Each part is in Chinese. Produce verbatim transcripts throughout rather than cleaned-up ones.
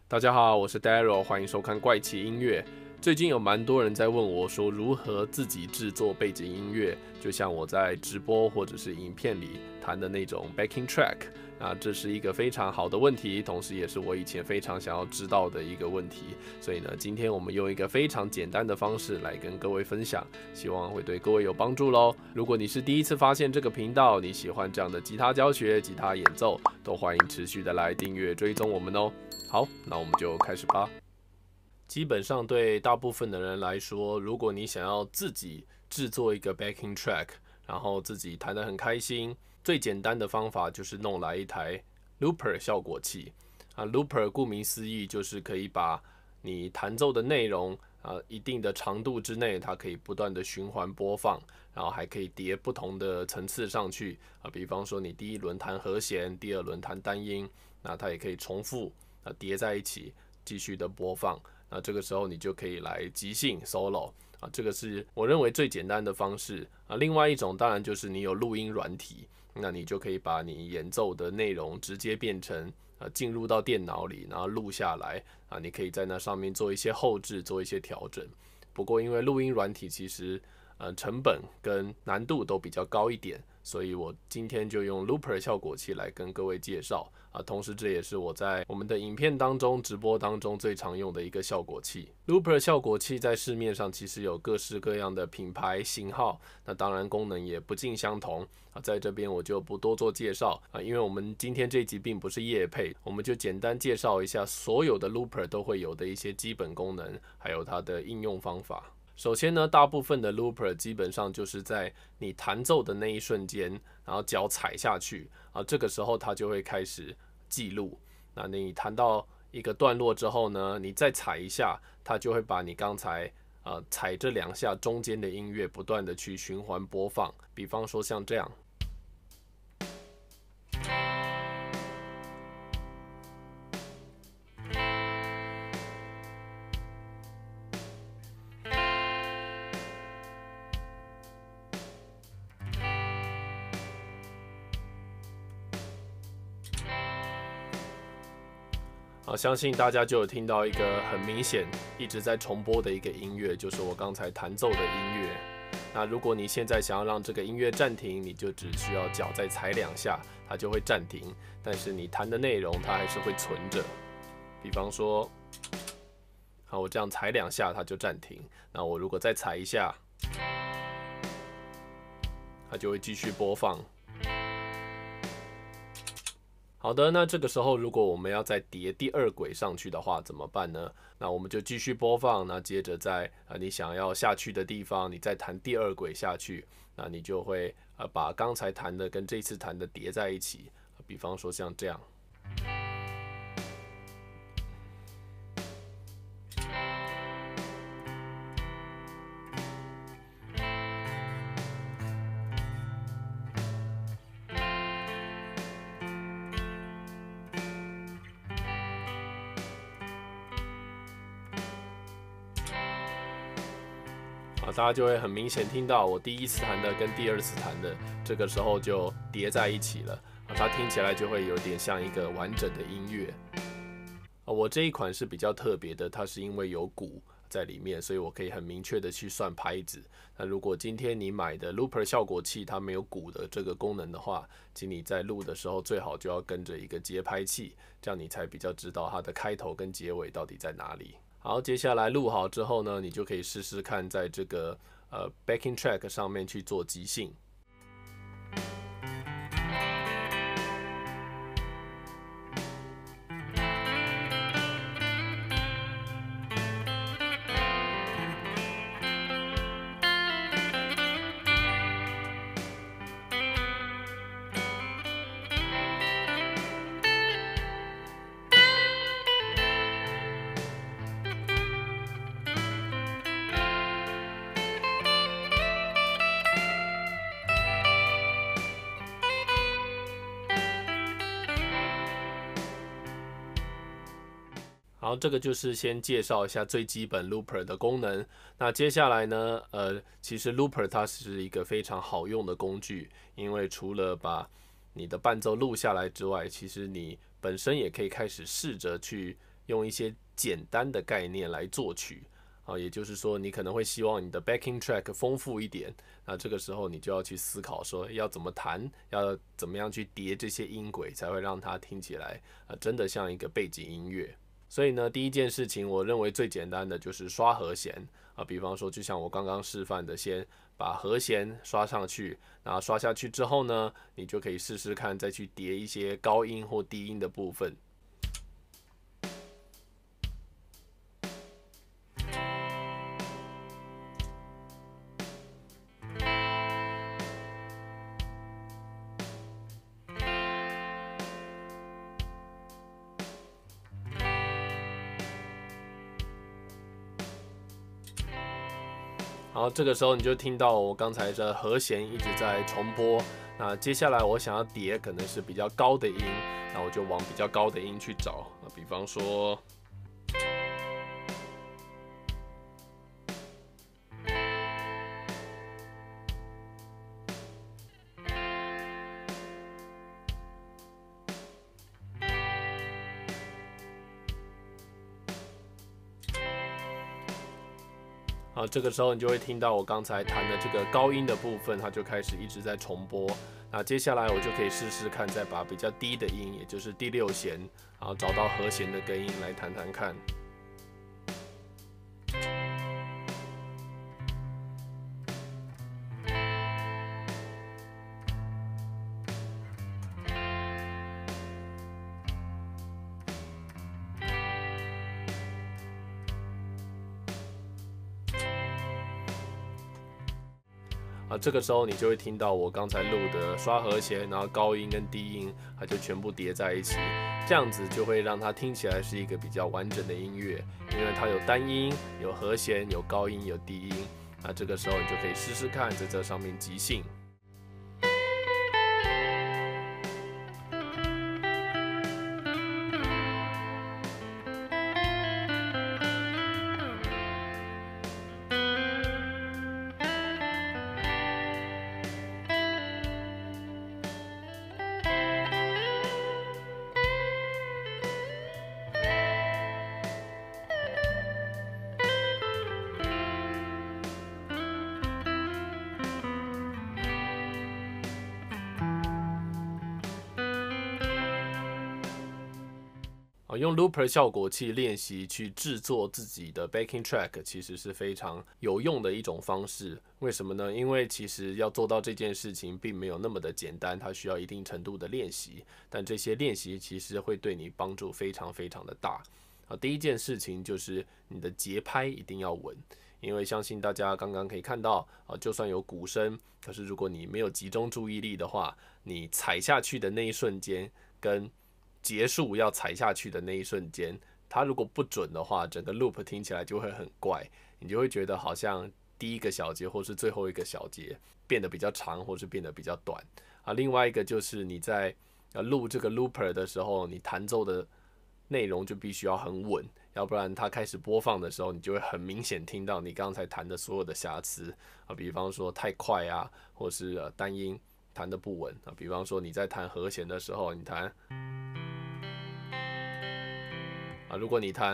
大家好，我是 Daryl， 欢迎收看怪奇音乐。最近有蛮多人在问我说，如何自己制作背景音乐，就像我在直播或者是影片里弹的那种 backing track。那这是一个非常好的问题，同时也是我以前非常想要知道的一个问题。所以呢，今天我们用一个非常简单的方式来跟各位分享，希望会对各位有帮助咯。如果你是第一次发现这个频道，你喜欢这样的吉他教学、吉他演奏，都欢迎持续的来订阅追踪我们哦。好，那我们就开始吧。基本上对大部分的人来说，如果你想要自己制作一个 backing track， 然后自己弹得很开心，最简单的方法就是弄来一台 looper 效果器啊。looper 顾名思义就是可以把你弹奏的内容啊一定的长度之内，它可以不断的循环播放，然后还可以叠不同的层次上去啊。比方说你第一轮弹和弦，第二轮弹单音，那它也可以重复啊叠在一起继续的播放。那这个时候你就可以来即兴 solo 啊，这个是我认为最简单的方式啊。另外一种当然就是你有录音软体，那你就可以把你演奏的内容直接变成呃进入到电脑里，然后录下来啊，你可以在那上面做一些后置，做一些调整。不过因为录音软体其实呃成本跟难度都比较高一点，所以我今天就用 looper 效果器来跟各位介绍啊。同时这也是我在我们的影片当中、直播当中最常用的一个效果器。looper 效果器在市面上其实有各式各样的品牌型号，那当然功能也不尽相同啊。在这边我就不多做介绍啊，因为我们今天这集并不是业配，我们就简单介绍一下所有的 looper 都会有的一些基本功能，还有它的应用方法。首先呢，大部分的 looper 基本上就是在你弹奏的那一瞬间，然后脚踩下去啊，这个时候它就会开始记录。那你弹到一个段落之后呢，你再踩一下，它就会把你刚才呃踩这两下中间的音乐不断的去循环播放。比方说像这样。啊，相信大家就有听到一个很明显一直在重播的一个音乐，就是我刚才弹奏的音乐。那如果你现在想要让这个音乐暂停，你就只需要脚再踩两下，它就会暂停。但是你弹的内容它还是会存着。比方说，好，我这样踩两下它就暂停。那我如果再踩一下，它就会继续播放。好的，那这个时候如果我们要再叠第二轨上去的话怎么办呢？那我们就继续播放，那接着在呃你想要下去的地方，你再弹第二轨下去，那你就会呃把刚才弹的跟这次弹的叠在一起，比方说像这样。大家就会很明显听到我第一次弹的跟第二次弹的这个时候就叠在一起了，它听起来就会有点像一个完整的音乐。我这一款是比较特别的，它是因为有鼓在里面，所以我可以很明确的去算拍子。那如果今天你买的 looper 效果器它没有鼓的这个功能的话，请你在录的时候最好就要跟着一个节拍器，这样你才比较知道它的开头跟结尾到底在哪里。好，接下来录好之后呢，你就可以试试看在这个呃 backing track 上面去做即兴。好，这个就是先介绍一下最基本 looper 的功能。那接下来呢，呃，其实 looper 它是一个非常好用的工具，因为除了把你的伴奏录下来之外，其实你本身也可以开始试着去用一些简单的概念来作曲啊，也就是说，你可能会希望你的 backing track 丰富一点，那这个时候你就要去思考说要怎么弹，要怎么样去叠这些音轨，才会让它听起来啊真的像一个背景音乐。所以呢，第一件事情，我认为最简单的就是刷和弦啊，比方说，就像我刚刚示范的，先把和弦刷上去，然后刷下去之后呢，你就可以试试看，再去叠一些高音或低音的部分。然后这个时候你就听到我刚才的和弦一直在重播。那接下来我想要叠可能是比较高的音，那我就往比较高的音去找。比方说，啊，这个时候你就会听到我刚才弹的这个高音的部分，它就开始一直在重播。那接下来我就可以试试看，再把比较低的音，也就是第六弦，然后找到和弦的根音来弹弹看。啊，这个时候你就会听到我刚才录的刷和弦，然后高音跟低音，它就全部叠在一起，这样子就会让它听起来是一个比较完整的音乐，因为它有单音、有和弦、有高音、有低音。那这个时候你就可以试试看，在这上面即兴。用 Looper 效果器练习去制作自己的 backing track， 其实是非常有用的一种方式。为什么呢？因为其实要做到这件事情并没有那么的简单，它需要一定程度的练习。但这些练习其实会对你帮助非常非常的大。啊，第一件事情就是你的节拍一定要稳，因为相信大家刚刚可以看到，啊，就算有鼓声，可是如果你没有集中注意力的话，你踩下去的那一瞬间跟结束要踩下去的那一瞬间，它如果不准的话，整个 loop 听起来就会很怪，你就会觉得好像第一个小节或是最后一个小节变得比较长，或是变得比较短啊。另外一个就是你在录这个 looper 的时候，你弹奏的内容就必须要很稳，要不然它开始播放的时候，你就会很明显听到你刚才弹的所有的瑕疵啊，比方说太快啊，或是呃单音弹得不稳啊，比方说你在弹和弦的时候，你弹。啊，如果你弹，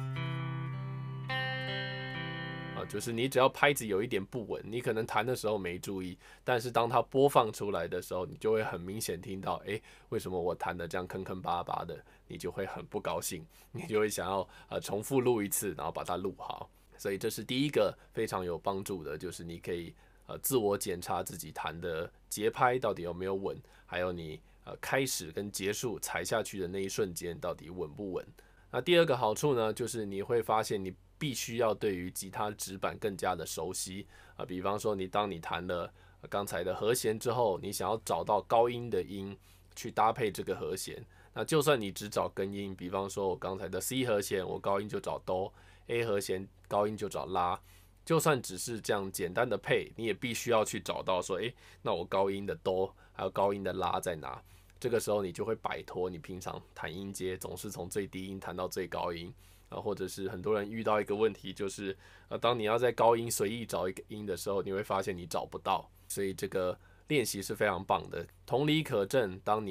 啊，就是你只要拍子有一点不稳，你可能弹的时候没注意，但是当它播放出来的时候，你就会很明显听到，哎，为什么我弹的这样坑坑巴巴的？你就会很不高兴，你就会想要呃重复录一次，然后把它录好。所以这是第一个非常有帮助的，就是你可以呃自我检查自己弹的节拍到底有没有稳，还有你呃开始跟结束踩下去的那一瞬间到底稳不稳。那第二个好处呢，就是你会发现你必须要对于吉他指板更加的熟悉啊。比方说，你当你弹了刚才的和弦之后，你想要找到高音的音去搭配这个和弦，那就算你只找根音，比方说我刚才的 C 和弦，我高音就找哆 ；A 和弦高音就找拉。就算只是这样简单的配，你也必须要去找到说，诶，那我高音的哆还有高音的拉在哪？这个时候你就会摆脱你平常弹音阶总是从最低音弹到最高音啊，或者是很多人遇到一个问题，就是呃，当你要在高音随意找一个音的时候，你会发现你找不到，所以这个练习是非常棒的。同理可证，当你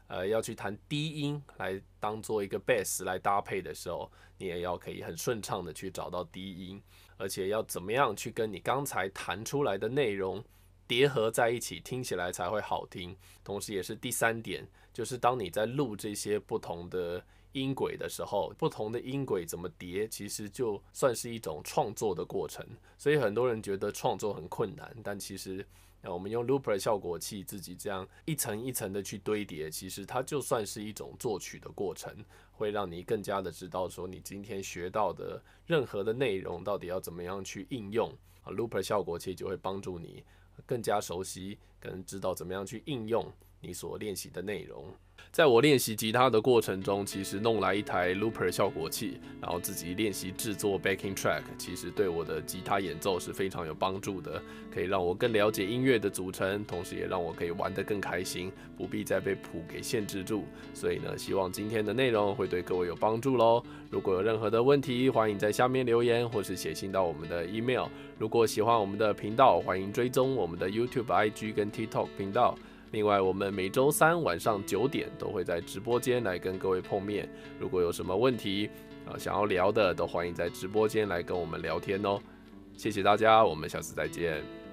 呃要去弹低音来当做一个 bass 来搭配的时候，你也要可以很顺畅的去找到低音，而且要怎么样去跟你刚才弹出来的内容叠合在一起，听起来才会好听。同时也是第三点，就是当你在录这些不同的音轨的时候，不同的音轨怎么叠，其实就算是一种创作的过程。所以很多人觉得创作很困难，但其实我们用 Looper 效果器自己这样一层一层的去堆叠，其实它就算是一种作曲的过程，会让你更加的知道说你今天学到的任何的内容到底要怎么样去应用。Looper 效果器就会帮助你更加熟悉跟知道怎么样去应用你所练习的内容。在我练习吉他的过程中，其实弄来一台 Looper 效果器，然后自己练习制作 backing track， 其实对我的吉他演奏是非常有帮助的，可以让我更了解音乐的组成，同时也让我可以玩得更开心，不必再被谱给限制住。所以呢，希望今天的内容会对各位有帮助咯。如果有任何的问题，欢迎在下面留言，或是写信到我们的 email。如果喜欢我们的频道，欢迎追踪我们的 YouTube、I G 跟 TikTok 频道。另外，我们每周三晚上九点都会在直播间来跟各位碰面。如果有什么问题啊想要聊的，都欢迎在直播间来跟我们聊天哦。谢谢大家，我们下次再见。